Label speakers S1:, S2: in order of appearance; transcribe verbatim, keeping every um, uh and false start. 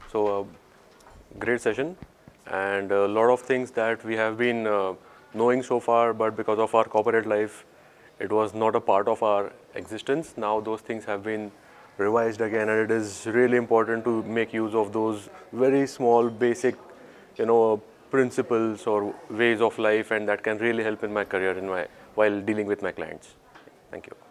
S1: So uh, great session, and a lot of things that we have been uh, knowing so far, but because of our corporate life, it was not a part of our existence. Now those things have been revised again, and it is really important to make use of those very small, basic, you know, principles or ways of life, and that can really help in my career in my while dealing with my clients. Thank you.